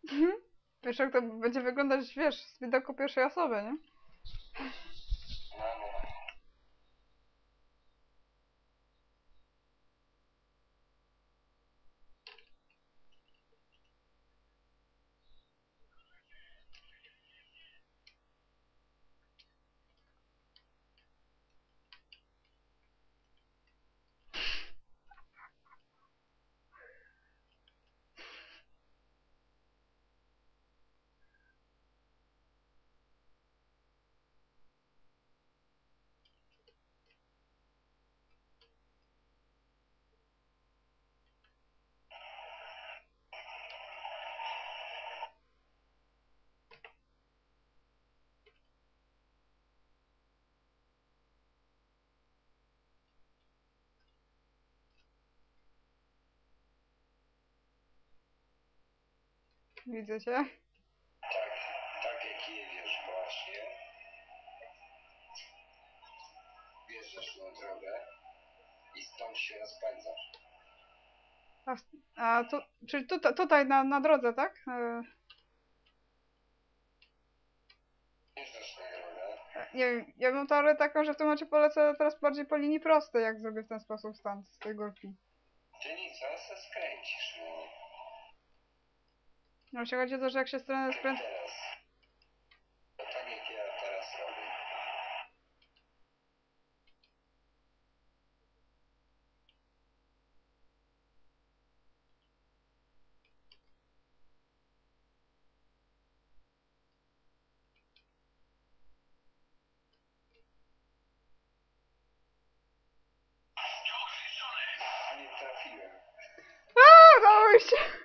Mhm. Wiesz, jak to będzie wyglądać, wiesz, z widoku pierwszej osoby, nie? No, no. Widzę cię. Tak, tak jak jedziesz właśnie, wjeżdżasz na drogę i stąd się rozpędzasz. A, a tu, czyli tutaj na drodze, tak? Wjeżdżasz na drogę, Nie wiem, ja mam teorię taką, że w tym momencie polecę teraz bardziej po linii prostej, jak zrobię w ten sposób stąd, z tej górki. ty nic, ale se skręcisz, no. No się chodzi o to, że jak się stronę Jak skręt... teraz. To tak jak ja teraz robię. Nie trafiłem. A, udało mi się!